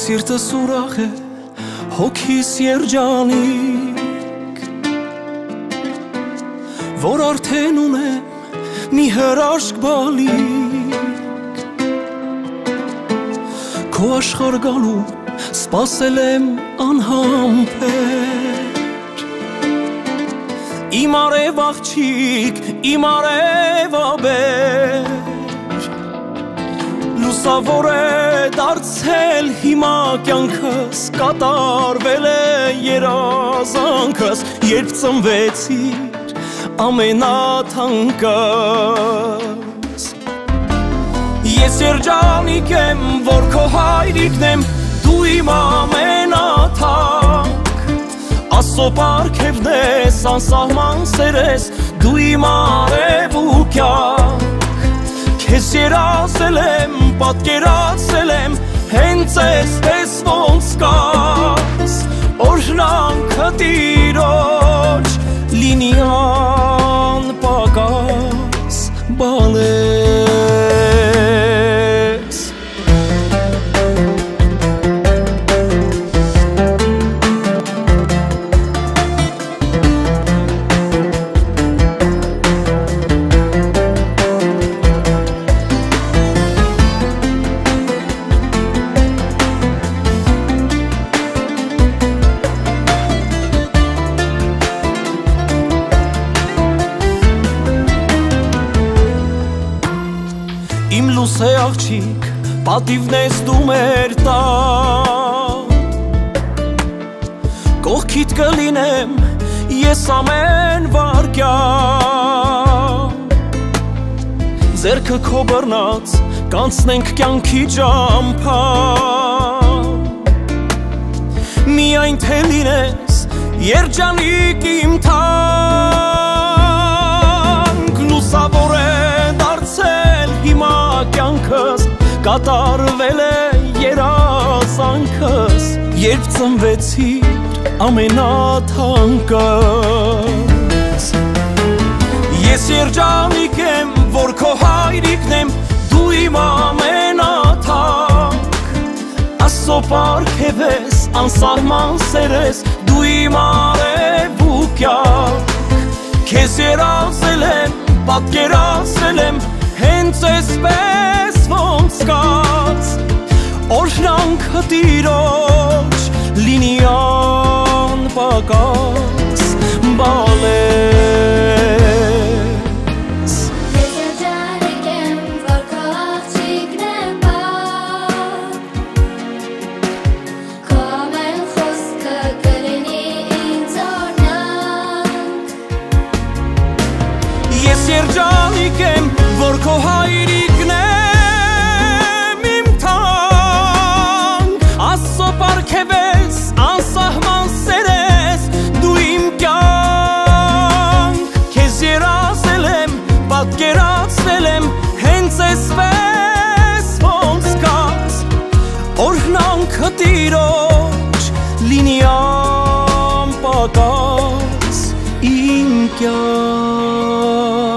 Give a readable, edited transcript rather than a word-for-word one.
Սիրտս ուրախ է, հոգիս երջանիկ, որ արդեն ունեմ մի հրաշք բալիկ, քո աշխարհ գալու սպասել եմ անհամբեր, իմ արև աղջիկ, իմ արև աբեր, լուսավոր է դարձել հիմա կյանքս, կատարվել է երազանքս, երբ ծնվեցիր ամենաթանկս։ Ես երջանիկ եմ, որ քո հայրիկն եմ, դու իմ ամենաթանկ, Աստծո պարգևն ես, անսահման սեր ես, դու իմ արև ու կյանք, քեզ երազել եմ, պատկերացել եմ, հենց այսպես ոնց կաս, օրհնանքը Տիրոջ լինի անպակաս բալես։ Իմ լուսե աղջիկ, պատիվն ես դու մեր տան, կողքիդ կլինեմ ես ամեն վարկյան, ձեռքը քո բռնած կանցնենք կյանքի ճամփան, միայն թե լինես երջանիկ իմ թանկ, լուսավոր է դարձել հիմա կյանքս, կատարվել է երազանքս, երբ ծնվեցիր ամենաթանկս։ Ես երջանիկ եմ, որ քո հայրիկն եմ, դու իմ ամենաթանկ, Աստծո պարգև ես, անսահման սեր ես, դու իմ արև ու կյանք, քեզ երազել եմ, պատկերացրել եմ, հենց այսպես ոնց կաց, օրհնանքը Տիրոջ լինի անպակաս բալես։ Ես երջանիկ եմ, որ քո աղջիկն եմ բան, քո ամեն խոսքը կլինի ինձ օրհնանք։ Ես երջանիկ եմ, որ քո հայրիկն եմ իմ թանկ, Աստծո պարգև ես, անսահման սեր ես, դու իմ կյանք, քեզ երազել եմ, պատկերացրել եմ, հենց այսպես ոնց կաց, օրհնանքը Տիրոջ լինի անպակաս իմ կյանք։